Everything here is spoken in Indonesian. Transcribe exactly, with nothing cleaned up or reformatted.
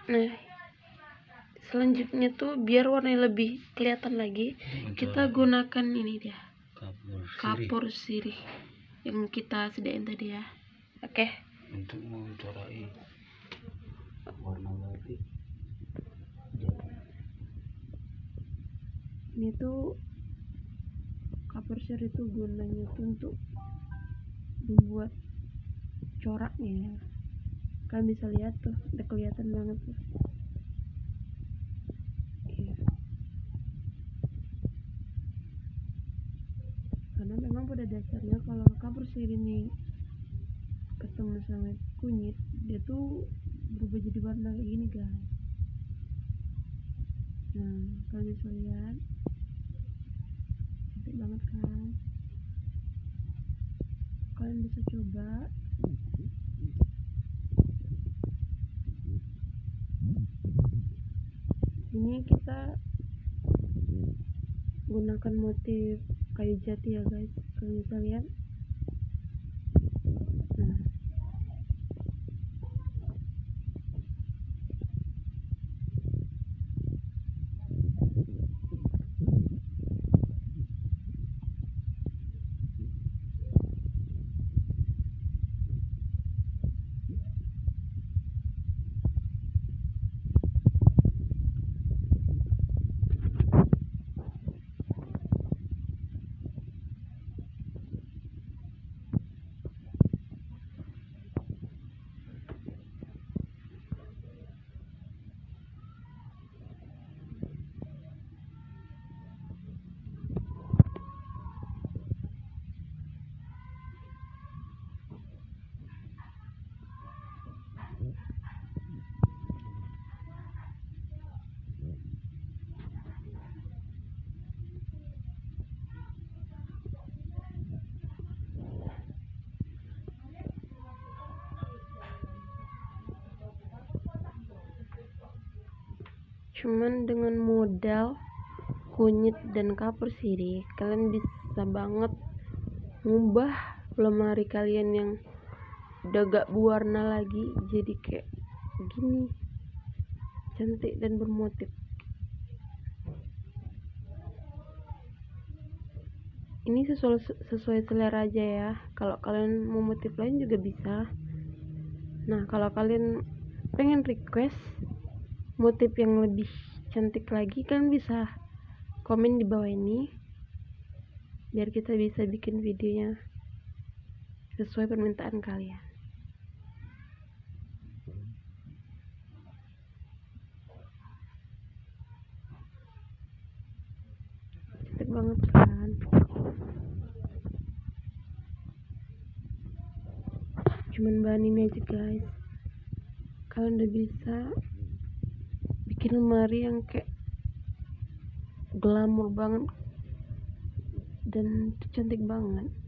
Nah, selanjutnya tuh biar warnanya lebih kelihatan lagi, kita gunakan ini dia, kapur sirih yang kita sediain tadi ya. Oke, untuk mencorai warna batik. ini tuh kapur sirih itu gunanya tuh untuk membuat coraknya ya. Kalian bisa lihat tuh, udah kelihatan banget tuh. Iya. Karena memang pada dasarnya kalau kapur sirih ini ketemu sama kunyit, dia tuh berubah jadi warna kayak gini guys. Nah, kalian bisa lihat, cantik banget kan? Kalian bisa coba. Ini kita gunakan motif kayu jati ya guys, kalian bisa lihat. Nah, cuman dengan modal kunyit dan kapur sirih, kalian bisa banget ngubah lemari kalian yang udah gak berwarna lagi jadi kayak gini, cantik dan bermotif. Ini sesuai sesuai selera aja ya. Kalau kalian mau motif lain juga bisa. Nah, kalau kalian pengen request motif yang lebih cantik lagi, kalian bisa komen di bawah ini biar kita bisa bikin videonya sesuai permintaan kalian. Cantik banget kan? Cuman bahan ini aja guys, kalian udah bisa bikin lemari yang kayak glamor banget dan cantik banget.